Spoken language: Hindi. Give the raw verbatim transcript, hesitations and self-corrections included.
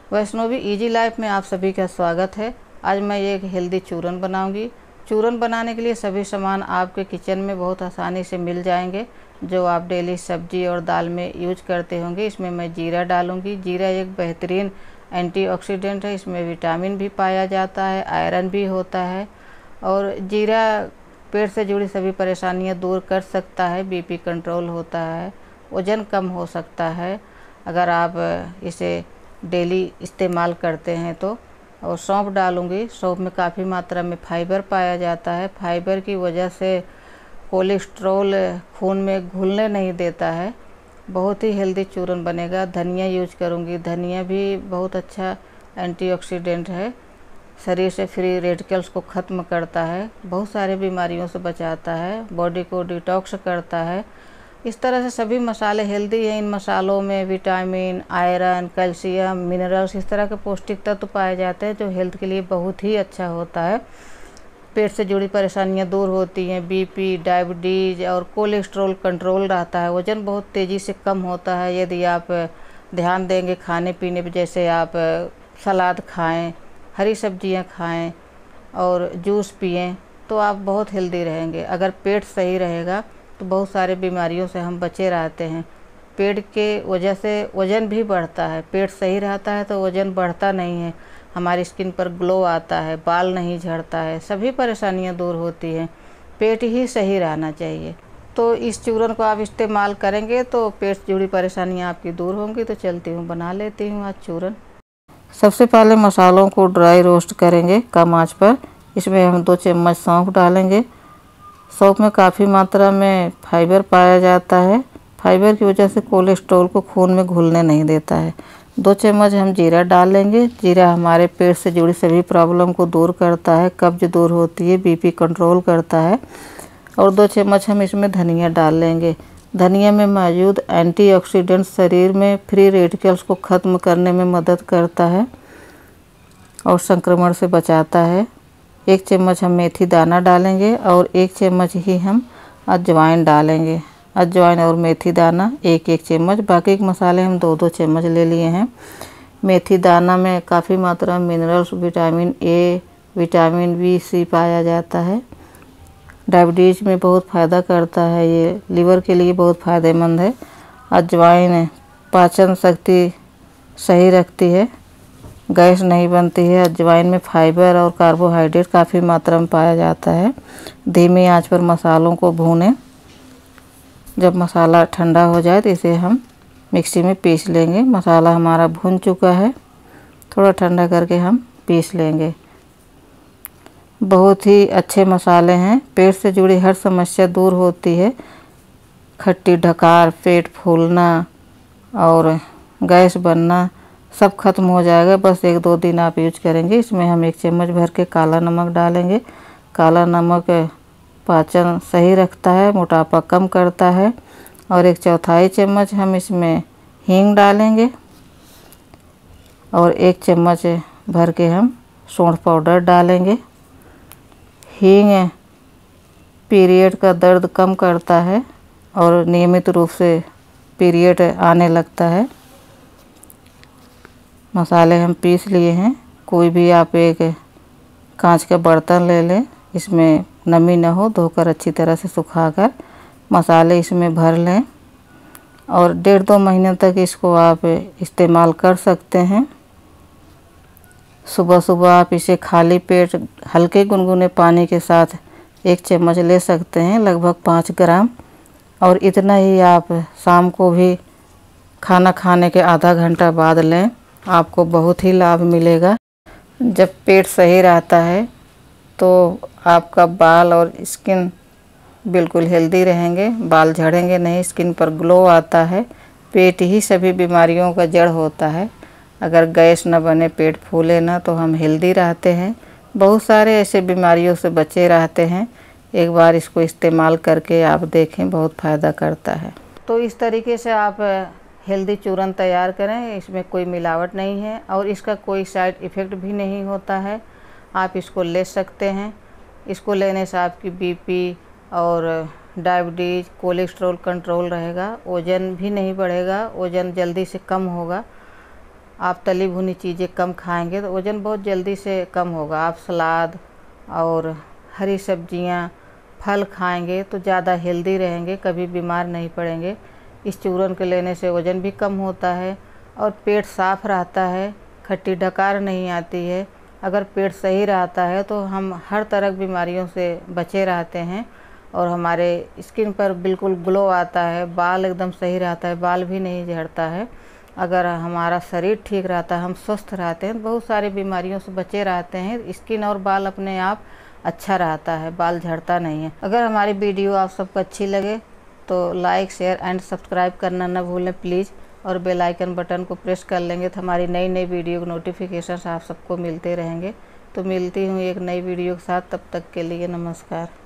वैष्णवी इजी लाइफ में आप सभी का स्वागत है। आज मैं एक हेल्दी चूरन बनाऊंगी। चूरन बनाने के लिए सभी सामान आपके किचन में बहुत आसानी से मिल जाएंगे, जो आप डेली सब्जी और दाल में यूज करते होंगे। इसमें मैं जीरा डालूंगी। जीरा एक बेहतरीन एंटीऑक्सीडेंट है। इसमें विटामिन भी पाया जाता है, आयरन भी होता है और जीरा पेट से जुड़ी सभी परेशानियां दूर कर सकता है। बीपी कंट्रोल होता है, वज़न कम हो सकता है अगर आप इसे डेली इस्तेमाल करते हैं तो। और सौंफ डालूंगी। सौंफ में काफ़ी मात्रा में फाइबर पाया जाता है। फाइबर की वजह से कोलेस्ट्रॉल खून में घुलने नहीं देता है। बहुत ही हेल्दी चूरन बनेगा। धनिया यूज करूंगी। धनिया भी बहुत अच्छा एंटीऑक्सीडेंट है, शरीर से फ्री रेडिकल्स को ख़त्म करता है, बहुत सारे बीमारियों से बचाता है, बॉडी को डिटॉक्स करता है। इस तरह से सभी मसाले हेल्दी हैं। इन मसालों में विटामिन, आयरन, कैल्शियम, मिनरल्स, इस तरह के पौष्टिक तत्व पाए जाते हैं जो हेल्थ के लिए बहुत ही अच्छा होता है। पेट से जुड़ी परेशानियां दूर होती हैं। बीपी, डायबिटीज़ और कोलेस्ट्रॉल कंट्रोल रहता है। वज़न बहुत तेज़ी से कम होता है यदि आप ध्यान देंगे खाने पीने पर। जैसे आप सलाद खाएँ, हरी सब्जियां खाएं और जूस पिएं तो आप बहुत हेल्दी रहेंगे। अगर पेट सही रहेगा तो बहुत सारे बीमारियों से हम बचे रहते हैं। पेट के वजह से वज़न भी बढ़ता है। पेट सही रहता है तो वज़न बढ़ता नहीं है, हमारी स्किन पर ग्लो आता है, बाल नहीं झड़ता है, सभी परेशानियां दूर होती हैं। पेट ही सही रहना चाहिए। तो इस चूरन को आप इस्तेमाल करेंगे तो पेट से जुड़ी परेशानियाँ आपकी दूर होंगी। तो चलती हूँ, बना लेती हूँ आज चूरन। सबसे पहले मसालों को ड्राई रोस्ट करेंगे कम आंच पर। इसमें हम दो चम्मच सौंफ डालेंगे। सौंफ में काफ़ी मात्रा में फाइबर पाया जाता है। फाइबर की वजह से कोलेस्ट्रॉल को खून में घुलने नहीं देता है। दो चम्मच हम जीरा डाल लेंगे। जीरा हमारे पेट से जुड़ी सभी प्रॉब्लम को दूर करता है, कब्ज दूर होती है, बीपी कंट्रोल करता है। और दो चम्मच हम इसमें धनिया डाल लेंगे। धनिया में मौजूद एंटीऑक्सीडेंट शरीर में फ्री रेडिकल्स को ख़त्म करने में मदद करता है और संक्रमण से बचाता है। एक चम्मच हम मेथी दाना डालेंगे और एक चम्मच ही हम अजवाइन डालेंगे। अजवाइन और मेथी दाना एक एक चम्मच। बाकी के मसाले हम दो दो चम्मच ले लिए हैं। मेथी दाना में काफ़ी मात्रा में minerals, vitamin A, vitamin B C पाया जाता है। डायबिटीज़ में बहुत फ़ायदा करता है। ये लीवर के लिए बहुत फ़ायदेमंद है। अजवाइन पाचन शक्ति सही रखती है, गैस नहीं बनती है। अजवाइन में फाइबर और कार्बोहाइड्रेट काफ़ी मात्रा में पाया जाता है। धीमी आंच पर मसालों को भूनें। जब मसाला ठंडा हो जाए तो इसे हम मिक्सी में पीस लेंगे। मसाला हमारा भून चुका है, थोड़ा ठंडा करके हम पीस लेंगे। बहुत ही अच्छे मसाले हैं। पेट से जुड़ी हर समस्या दूर होती है। खट्टी ढकार, पेट फूलना और गैस बनना सब खत्म हो जाएगा। बस एक दो दिन आप यूज करेंगे। इसमें हम एक चम्मच भर के काला नमक डालेंगे। काला नमक पाचन सही रखता है, मोटापा कम करता है। और एक चौथाई चम्मच हम इसमें हींग डालेंगे और एक चम्मच भर के हम सौंठ पाउडर डालेंगे। हींग पीरियड का दर्द कम करता है और नियमित रूप से पीरियड आने लगता है। मसाले हम पीस लिए हैं। कोई भी आप एक कांच का बर्तन ले लें, इसमें नमी न हो, धोकर अच्छी तरह से सुखाकर मसाले इसमें भर लें और डेढ़ दो महीने तक इसको आप इस्तेमाल कर सकते हैं। सुबह सुबह आप इसे खाली पेट हल्के गुनगुने पानी के साथ एक चम्मच ले सकते हैं, लगभग पाँच ग्राम। और इतना ही आप शाम को भी खाना खाने के आधा घंटा बाद लें, आपको बहुत ही लाभ मिलेगा। जब पेट सही रहता है तो आपका बाल और स्किन बिल्कुल हेल्दी रहेंगे, बाल झड़ेंगे नहीं, स्किन पर ग्लो आता है। पेट ही सभी बीमारियों का जड़ होता है। अगर गैस न बने, पेट फूले ना, तो हम हेल्दी रहते हैं, बहुत सारे ऐसे बीमारियों से बचे रहते हैं। एक बार इसको इस्तेमाल करके आप देखें, बहुत फ़ायदा करता है। तो इस तरीके से आप हेल्दी चूरन तैयार करें। इसमें कोई मिलावट नहीं है और इसका कोई साइड इफ़ेक्ट भी नहीं होता है। आप इसको ले सकते हैं। इसको लेने से आपकी बीपी और डायबिटीज़, कोलेस्ट्रॉल कंट्रोल रहेगा, वज़न भी नहीं बढ़ेगा, वज़न जल्दी से कम होगा। आप तली भुनी चीज़ें कम खाएंगे तो वज़न बहुत जल्दी से कम होगा। आप सलाद और हरी सब्जियां, फल खाएंगे तो ज़्यादा हेल्दी रहेंगे, कभी बीमार नहीं पड़ेंगे। इस चूरन के लेने से वज़न भी कम होता है और पेट साफ़ रहता है, खट्टी डकार नहीं आती है। अगर पेट सही रहता है तो हम हर तरह की बीमारियों से बचे रहते हैं और हमारे स्किन पर बिल्कुल ग्लो आता है, बाल एकदम सही रहता है, बाल भी नहीं झड़ता है। अगर हमारा शरीर ठीक रहता है, हम स्वस्थ रहते हैं, बहुत सारी बीमारियों से बचे रहते हैं। स्किन और बाल अपने आप अच्छा रहता है, बाल झड़ता नहीं है। अगर हमारी वीडियो आप सबको अच्छी लगे तो लाइक, शेयर एंड सब्सक्राइब करना ना भूलें प्लीज़, और बेल आइकन बटन को प्रेस कर लेंगे तो हमारी नई नई वीडियो के नोटिफिकेशन आप सबको मिलते रहेंगे। तो मिलती हूँ एक नई वीडियो के साथ, तब तक के लिए नमस्कार।